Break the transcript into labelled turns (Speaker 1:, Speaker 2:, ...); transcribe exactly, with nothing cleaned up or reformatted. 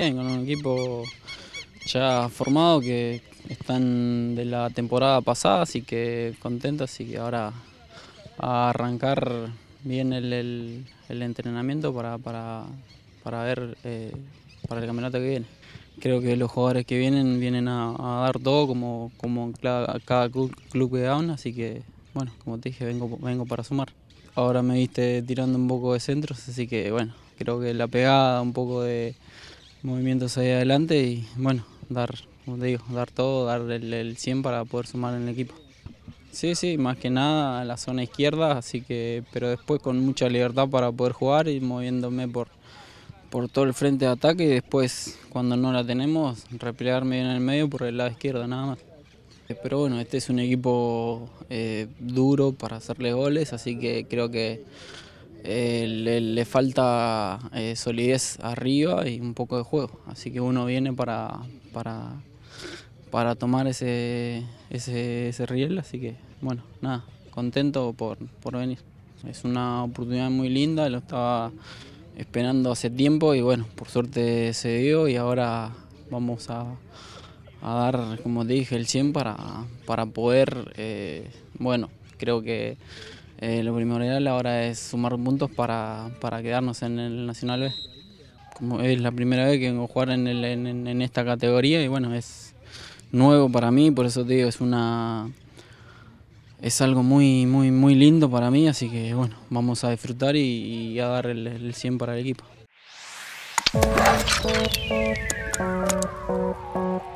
Speaker 1: bien, con un equipo ya formado que están de la temporada pasada, así que contentos, así que ahora a arrancar bien el, el, el entrenamiento para, para, para ver eh, para el campeonato que viene. Creo que los jugadores que vienen vienen a, a dar todo como, como cada, cada club, club que dan, así que bueno, como te dije, vengo, vengo para sumar. Ahora me viste tirando un poco de centros, así que bueno, creo que la pegada, un poco de movimientos ahí adelante y bueno, dar, como te digo, dar todo, dar el, el cien para poder sumar en el equipo. Sí, sí, más que nada a la zona izquierda, así que, pero después con mucha libertad para poder jugar y moviéndome por, por todo el frente de ataque y después cuando no la tenemos, replegarme en el medio por el lado izquierdo nada más. Pero bueno, este es un equipo eh, duro para hacerle goles, así que creo que eh, le, le falta eh, solidez arriba y un poco de juego. Así que uno viene para, para, para tomar ese, ese, ese riel, así que bueno, nada, contento por, por venir. Es una oportunidad muy linda, lo estaba esperando hace tiempo y bueno, por suerte se dio y ahora vamos a, a dar, como te dije, el cien para, para poder, eh, bueno, creo que eh, lo primordial ahora es sumar puntos para, para quedarnos en el Nacional B. Como es la primera vez que vengo a jugar en, el, en, en esta categoría y bueno, es nuevo para mí, por eso te digo, es una es algo muy, muy, muy lindo para mí, así que bueno, vamos a disfrutar y, y a dar el, el cien para el equipo.